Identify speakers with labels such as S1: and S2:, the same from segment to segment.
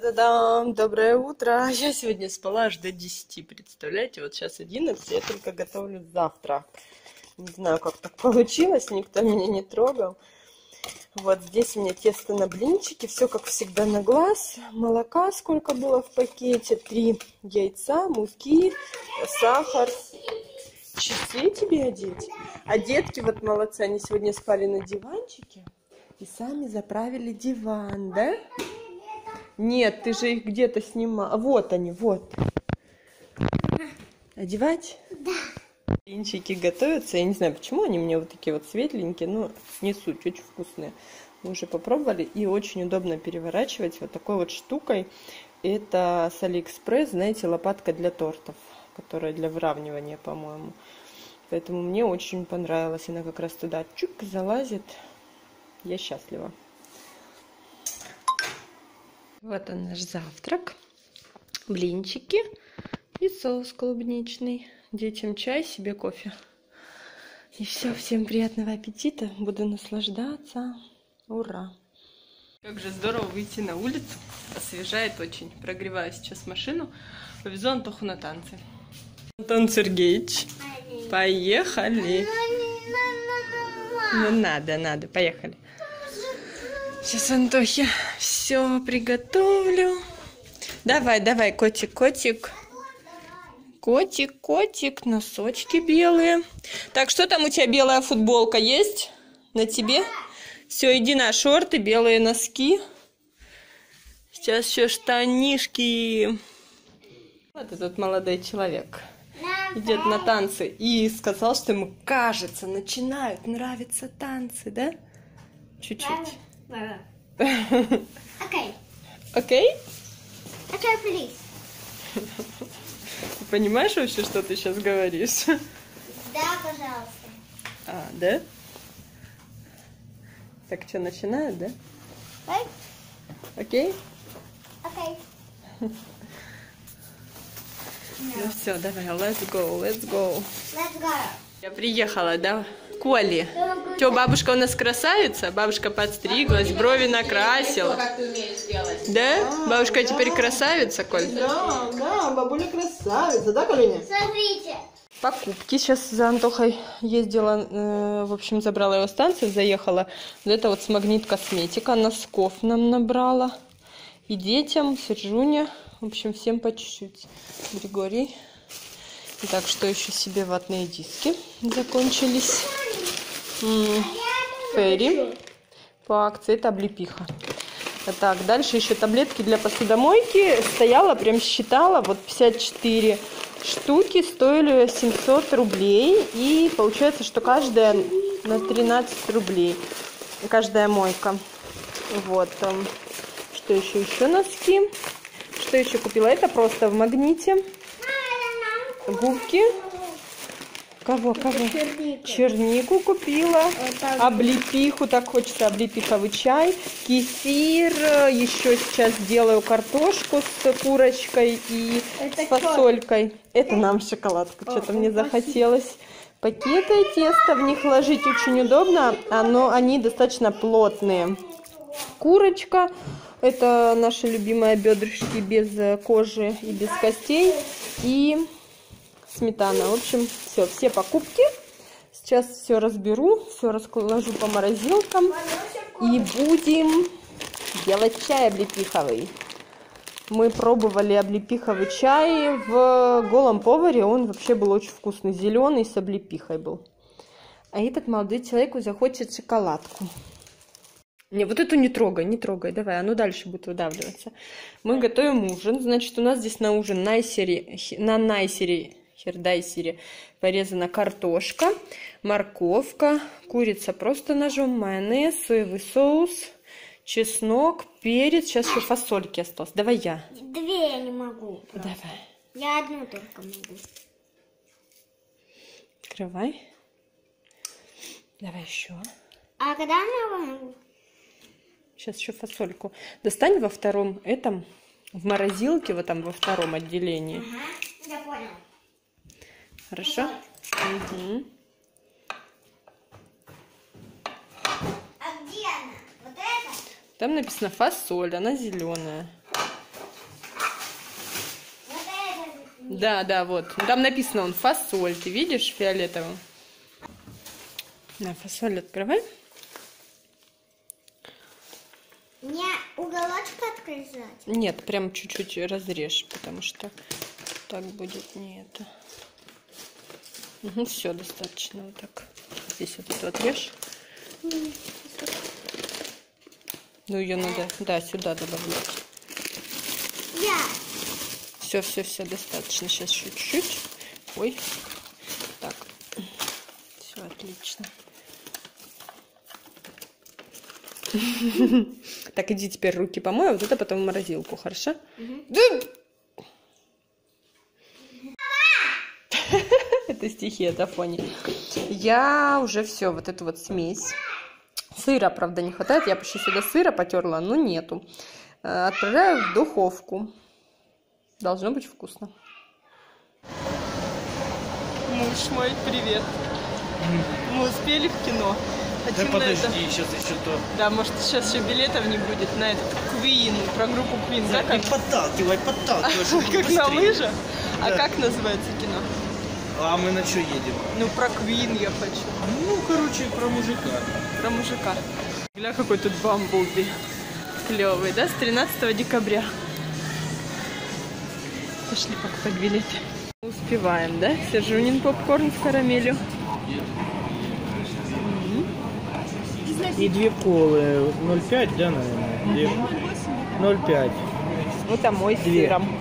S1: Та-да-дам! Доброе утро! Я сегодня спала аж до 10, представляете? Вот сейчас 11, я только готовлю завтрак. Не знаю, как так получилось, никто меня не трогал. Вот здесь у меня тесто на блинчики, все как всегда на глаз. Молока сколько было в пакете, 3 яйца, муки, сахар. Часы тебе одеть? А детки вот молодцы, они сегодня спали на диванчике и сами заправили диван, да? Нет, ты же их где-то снимал. Вот они, вот. Одевать?
S2: Да.
S1: Блинчики готовятся. Я не знаю, почему они у меня вот такие вот светленькие, но не суть, очень вкусные. Мы уже попробовали, и очень удобно переворачивать вот такой вот штукой. Это с Алиэкспресс, знаете, лопатка для тортов, которая для выравнивания, по-моему. Поэтому мне очень понравилась. Она как раз туда чук залазит. Я счастлива. Вот он наш завтрак. Блинчики и соус клубничный. Детям чай, себе кофе. И все, всем приятного аппетита. Буду наслаждаться. Ура! Как же здорово выйти на улицу. Освежает очень. Прогреваю сейчас машину. Повезу Антоху на танцы. Антон Сергеевич, поехали. Ну надо, поехали. Сейчас Антохе все приготовлю. Давай, котик. Котик, носочки белые. Так, что там у тебя, белая футболка есть на тебе? Все, иди на шорты, белые носки. Сейчас еще штанишки. Вот этот молодой человек идет на танцы и сказал, что ему, кажется, начинают нравиться танцы, да? Чуть-чуть.
S2: Окей.
S1: Окей?
S2: Окей, please.
S1: Ты понимаешь вообще, что ты сейчас говоришь?
S2: Да, пожалуйста.
S1: А, да? Так что, начинают, да?
S2: Ой.
S1: Окей?
S2: Окей.
S1: Ну все, давай, let's go.
S2: Let's go.
S1: Я приехала, да, к Оле. Что, бабушка у нас красавица? Бабушка подстриглась, брови накрасила.
S3: Как ты умеешь делать?
S1: Да? Бабушка теперь красавица, Коль?
S3: Да, бабуля красавица, да, Колюня?
S2: Смотрите.
S1: Покупки. Сейчас за Антохой ездила, в общем, забрала его станцию, заехала. Вот это вот с Магнит Косметика, носков нам набрала. И детям, Сержуне, в общем, всем по чуть-чуть. Григорий. Так, что еще себе ватные диски закончились. Ферри по акции, это облепиха. Так, дальше еще таблетки для посудомойки. Стояла, прям считала, вот 54 штуки стоили 700 рублей. И получается, что каждая на 13 рублей. Каждая мойка. Вот. Что еще носки. Что еще купила? Это просто в Магните. Губки. Кого? Чернику купила. Облепиху, так хочется облепиховый чай. Кефир. Еще сейчас делаю картошку с курочкой и с фасолькой. Это нам шоколадку. Что-то мне захотелось. Пакеты теста, в них ложить очень удобно. Они достаточно плотные. Курочка. Это наши любимые бедрышки без кожи и без костей. И сметана. В общем, все покупки. Сейчас все разберу, все разложу по морозилкам. И будем делать чай облепиховый. Мы пробовали облепиховый чай в Голом поваре. Он вообще был очень вкусный. Зеленый с облепихой был. А этот молодой человек захочет шоколадку. Не, вот эту не трогай, давай, оно дальше будет выдавливаться. Мы готовим ужин, значит, у нас здесь на ужин на хердайсере порезана картошка, морковка, курица просто ножом, майонез, соевый соус, чеснок, перец. Сейчас еще фасольки осталось. Давай я.
S2: 2 я не могу.
S1: Давай.
S2: Я одну только могу.
S1: Открывай. Давай еще.
S2: А когда она...
S1: Сейчас еще фасольку. Достань во втором этом, в морозилке, вот там во втором отделении.
S2: Ага, я понял.
S1: Хорошо? Угу.
S2: А где она? Вот это?
S1: Там написано фасоль, она зеленая. Да, да, вот. Там написано он фасоль. Ты видишь фиолетовым? На, фасоль открывай.
S2: Мне уголочка отрезать?
S1: Нет, прям чуть-чуть разрежь, потому что так будет не это. Угу, все, достаточно вот так. Здесь вот это отрежь. Ну, ее надо, да, сюда добавлять. Все, достаточно. Сейчас чуть-чуть. Ой. Так. Все, отлично. Так, иди теперь руки помой, а вот это потом в морозилку, хорошо? Это стихи от Афони. Я уже все, вот эту вот смесь. Сыра, правда, не хватает. Я почти сюда сыра потерла, но нету. Отправляю в духовку. Должно быть вкусно. Муж мой, привет. Мы успели в кино.
S4: Да подожди, сейчас еще то.
S1: Да, может, сейчас еще билетов не будет на этот Queen, про группу Queen.
S4: Да,
S1: как?
S4: подталкивай,
S1: Как на лыжах? А как называется кино?
S4: А мы на что едем?
S1: Ну, про Queen я хочу.
S4: Ну, короче, про мужика.
S1: Про мужика. Гля, какой тут бамблби. Клевый, да? С 13 декабря. Пошли покупать билеты. Успеваем, да? Сержунин попкорн с карамелью.
S4: И 2 колы. 0,5, да, наверное? 0,5.
S1: Вот, а мой с сыром.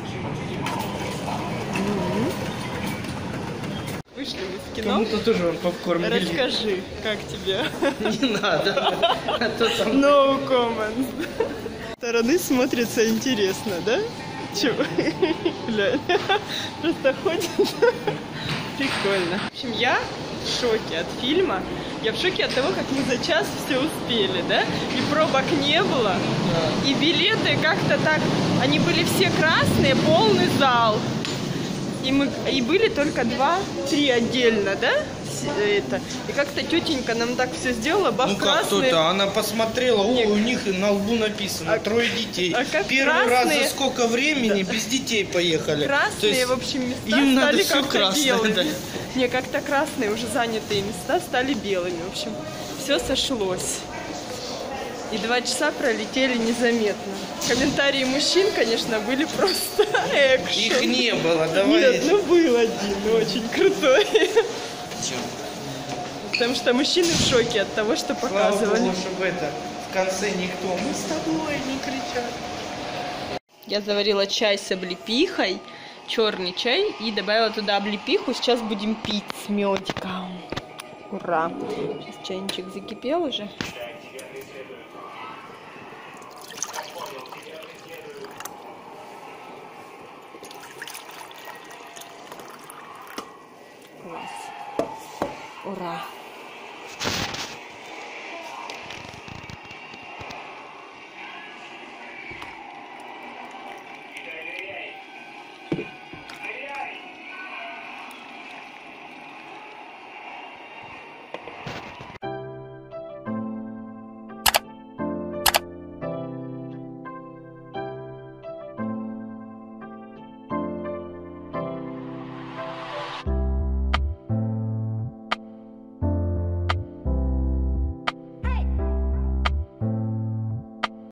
S1: Вышли мы в кино.
S4: Кому-то тоже он попкорн.
S1: Расскажи, как тебе?
S4: Не надо. А то там...
S1: No comment. Со стороны смотрится интересно, да? Чего? Глянь. Просто ходит. Прикольно. В общем, я в шоке от фильма. Я в шоке от того, как мы за час все успели, да? И пробок не было. Да. И билеты как-то так... Они были все красные, полный зал. И были только 2-3 отдельно, да? Это. И как-то тетенька нам так все сделала, бах,
S4: ну как
S1: красные.
S4: кто-то, она посмотрела, о, у них на лбу написано 3 детей. Первый раз за сколько времени без детей поехали.
S1: Красные, в общем, места
S4: им
S1: стали
S4: надо все
S1: как-то
S4: красное,
S1: белыми.
S4: да.
S1: Не, как-то красные уже занятые места стали белыми. В общем, все сошлось. И 2 часа пролетели незаметно. Комментарии мужчин, конечно, были просто экшн.
S4: Их не было, давай.
S1: Нет, ну был один, очень крутой. Потому что мужчины в шоке от того, что показывали.
S4: Слава Богу, чтобы это в конце никто. Мы с тобой не кричали.
S1: Я заварила чай с облепихой, черный чай, и добавила туда облепиху. Сейчас будем пить с медиком. Ура! Сейчас чайничек закипел уже. Класс. Ура!